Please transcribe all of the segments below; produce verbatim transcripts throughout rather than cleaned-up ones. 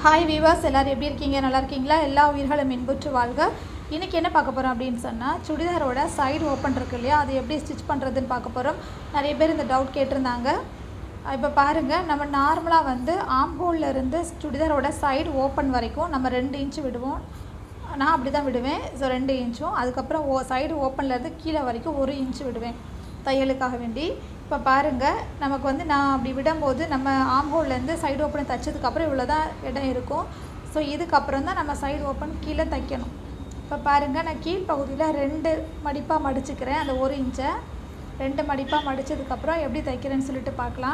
Hi viewers, எல்லோரும் எப்படி இருக்கீங்க? நல்லா இருக்கீங்களா? எல்லா உயிர்களும் இன்புற்று வாழ்க. இன்றைக்கி என்ன பார்க்க போகிறோம் அப்படின்னு சொன்னால், சுடிதாரோட சைடு ஓப்பன் இருக்கு இல்லையா, அது எப்படி ஸ்டிச் பண்ணுறதுன்னு பார்க்க போகிறோம். நிறைய பேர் இந்த டவுட் கேட்டிருந்தாங்க. இப்போ பாருங்கள், நம்ம நார்மலாக வந்து ஆம் ஹோலில் இருந்து சுடிதாரோட சைடு ஓப்பன் வரைக்கும் நம்ம ரெண்டு இன்ச்சு விடுவோம். நான் அப்படி தான் விடுவேன். ஸோ ரெண்டு இன்ச்சும் அதுக்கப்புறம் ஓ சைடு ஓப்பன்லேருந்து கீழே வரைக்கும் ஒரு இன்ச்சு விடுவேன் தையலுக்காக வேண்டி. இப்போ பாருங்கள், நமக்கு வந்து நான் அப்படி விடும்போது நம்ம ஆம் ஹோல்லேருந்து சைடு ஓப்பன் தைச்சதுக்கப்புறம் இவ்வளோ தான் இடம் இருக்கும். ஸோ இதுக்கப்புறம் தான் நம்ம சைடு ஓப்பன் கீழே தைக்கணும். இப்போ பாருங்கள், நான் கீழ் பகுதியில் ரெண்டு மடிப்பாக மடிச்சுக்கிறேன். அந்த ஒரு இன்ச்சை ரெண்டு மடிப்பாக மடித்ததுக்கப்புறம் எப்படி தைக்கிறேன்னு சொல்லிட்டு பார்க்கலாம்.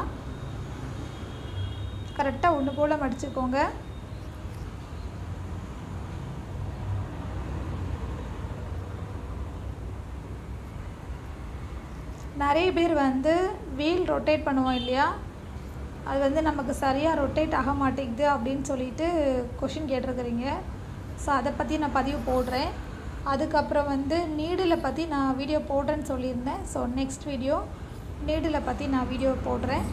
கரெக்டாக ஒன்று போல் மடிச்சுக்கோங்க. நிறைய பேர் வந்து வீல் ரொட்டேட் பண்ணுவோம் இல்லையா, அது வந்து நமக்கு சரியாக ரொட்டேட் ஆக மாட்டேங்குது அப்படின்னு சொல்லிட்டு கொஷின் கேட்டிருக்கிறீங்க. ஸோ அதை பற்றி நான் பதிவு போடுறேன். அதுக்கப்புறம் வந்து நீடில் பற்றி நான் வீடியோ போடுறேன்னு சொல்லியிருந்தேன். ஸோ நெக்ஸ்ட் வீடியோ நீடில் பற்றி நான் வீடியோ போடுறேன்.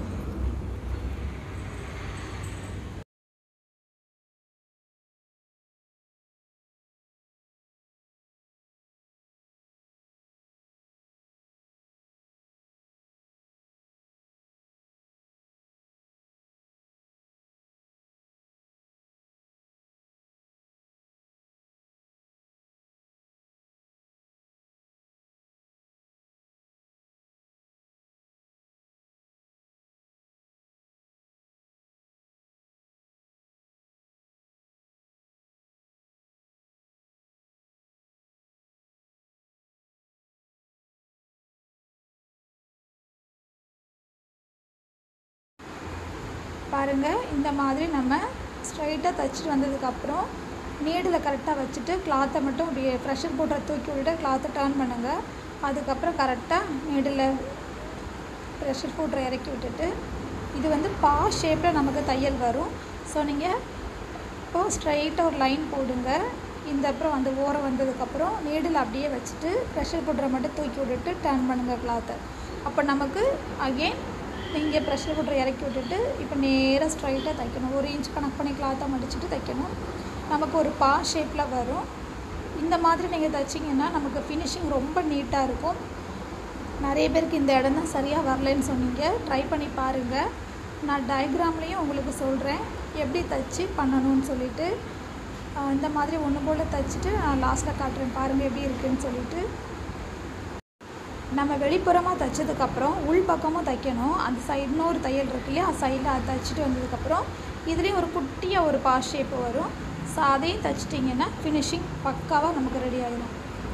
பாருங்கள், இந்த மாதிரி நம்ம ஸ்ட்ரைட்டாக தைச்சிட்டு வந்ததுக்கப்புறம் நீடில் கரெக்டாக வச்சுட்டு கிளாத்தை மட்டும் இப்படி ப்ரெஷர் போட்டு தூக்கி விட்டுட்டு கிளாத்தை டர்ன் பண்ணுங்கள். அதுக்கப்புறம் கரெக்டாக நீடில் ப்ரெஷர் போட்டு இறக்கி விட்டுட்டு இது வந்து பா ஷேப்பில் நமக்கு தையல் வரும். ஸோ நீங்கள் இப்போது ஸ்ட்ரைட்டாக ஒரு லைன் போடுங்க. இந்த அப்புறம் வந்து ஓரம் வந்ததுக்கப்புறம் நீடில் அப்படியே வச்சுட்டு ப்ரெஷர் போட்டுற மட்டும் தூக்கி விட்டுட்டு டர்ன் பண்ணுங்கள் கிளாத்தை. அப்போ நமக்கு அகெயின் நீங்கள் ப்ரெஷர் போட்டு இறக்கி விட்டுட்டு இப்போ நேராக ஸ்ட்ரைட்டாக தைக்கணும். ஒரு இன்ச் கணக்கு பண்ணி கிளாத்தை மடிச்சுட்டு தைக்கணும். நமக்கு ஒரு பா ஷேப்பில் வரும். இந்த மாதிரி நீங்கள் தைச்சிங்கன்னா நமக்கு ஃபினிஷிங் ரொம்ப நீட்டாக இருக்கும். நிறைய பேருக்கு இந்த இடம் தான் சரியாக வரலன்னு சொன்னீங்க. ட்ரை பண்ணி பாருங்கள். நான் டயக்ராம்லேயும் உங்களுக்கு சொல்கிறேன் எப்படி தைச்சி பண்ணணும்னு சொல்லிவிட்டு. இந்த மாதிரி ஒன்று போல் தைச்சிட்டு நான் லாஸ்ட்டில் காட்டுறேன் பாருங்கள் எப்படி இருக்குதுன்னு சொல்லிவிட்டு. நம்ம வெளிப்புறமாக தைச்சதுக்கப்புறம் உள் பக்கமும் தைக்கணும். அந்த சைடு இன்னொரு தையல் இருக்கு இல்லையா, சைடில் அதை தைச்சிட்டு வந்ததுக்கப்புறம் இதுலேயும் ஒரு குட்டியாக ஒரு பா ஷேப்பு வரும். ஸோ அதையும் தைச்சிட்டிங்கன்னா ஃபினிஷிங் பக்காவாக நமக்கு ரெடி ஆகிடும்.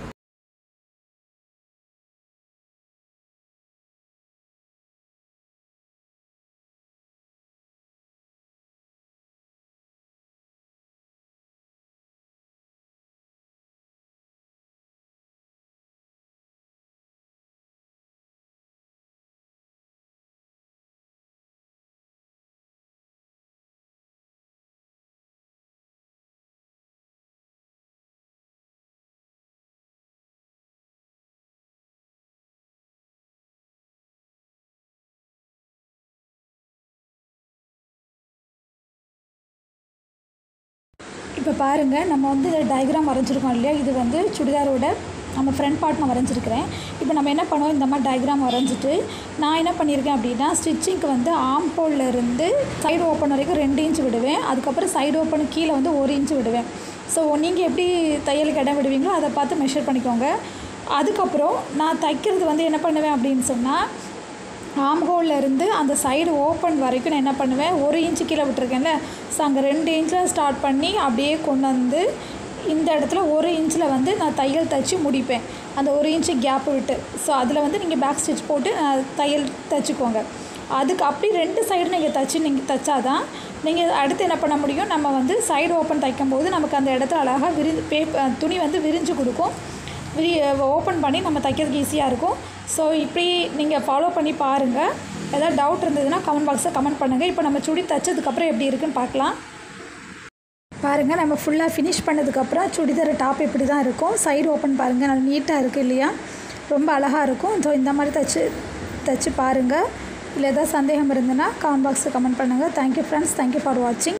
இப்போ பாருங்கள், நம்ம வந்து டயக்ராம் வரைஞ்சிருக்கோம் இல்லையா, இது வந்து சுடிதாரோட நம்ம ஃப்ரண்ட் பார்ட் நான் வரைஞ்சிருக்கிறேன். இப்போ நம்ம என்ன பண்ணுவோம், இந்த மாதிரி டயக்ராம் வரைஞ்சிட்டு நான் என்ன பண்ணியிருக்கேன் அப்படின்னா, ஸ்டிச்சிங்க்கு வந்து ஆம் ஹோலில் இருந்து சைடு ஓப்பன் வரைக்கும் ரெண்டு இன்ச் விடுவேன். அதுக்கப்புறம் சைடு ஓப்பன் கீழே வந்து ஒரு இன்ச் விடுவேன். ஸோ நீங்கள் எப்படி தையலுக்கு இடம் விடுவீங்களோ அதை பார்த்து மெஷர் பண்ணிக்கோங்க. அதுக்கப்புறம் நான் தைக்கிறது வந்து என்ன பண்ணுவேன் அப்படின்னு சொன்னால், ஆம் ஹோலில் இருந்து அந்த சைடு ஓப்பன் வரைக்கும் நான் என்ன பண்ணுவேன், ஒரு இன்ச்சு கீழே விட்டுருக்கேன்ல, ஸோ அங்கே ரெண்டு இன்ச்சில் ஸ்டார்ட் பண்ணி அப்படியே கொண்டு வந்து இந்த இடத்துல ஒரு இன்ச்சில் வந்து நான் தையல் தைச்சி முடிப்பேன். அந்த ஒரு இன்ச்சு கேப்பு விட்டு. ஸோ அதில் வந்து நீங்கள் பேக் ஸ்டிச் போட்டு தையல் தைச்சிக்கோங்க. அதுக்கு அப்படி ரெண்டு சைடு நீங்கள் தைச்சி நீங்கள் தைச்சாதான் நீங்கள் அடுத்து என்ன பண்ண முடியும், நம்ம வந்து சைடு ஓப்பன் தைக்கும்போது நமக்கு அந்த இடத்துல அழகாக விரி பேப்ப துணி வந்து விரிஞ்சு கொடுக்கும். விரி ஓப்பன் பண்ணி நம்ம தைக்கிறதுக்கு ஈஸியாக இருக்கும். ஸோ இப்படி நீங்கள் ஃபாலோ பண்ணி பாருங்கள். ஏதாவது டவுட் இருந்ததுன்னா கமெண்ட் பாக்ஸில் கமெண்ட் பண்ணுங்கள். இப்போ நம்ம சுடி தைச்சதுக்கப்புறம் எப்படி இருக்குன்னு பார்க்கலாம். பாருங்கள், நம்ம ஃபுல்லாக ஃபினிஷ் பண்ணதுக்கப்புறம் சுடிதார் டாப் இப்படி தான் இருக்கும். சைடு ஓப்பன் பாருங்கள், நல்லா நீட்டாக இருக்குது இல்லையா, ரொம்ப அழகாக இருக்கும். ஸோ இந்த மாதிரி தைச்சி தைச்சி பாருங்கள். இல்லை ஏதாவது சந்தேகம் இருந்ததுன்னா கமெண்ட் பாக்ஸில் கமெண்ட் பண்ணுங்கள். தேங்க்யூ ஃப்ரெண்ட்ஸ், தேங்க்யூ ஃபார் வாட்சிங்.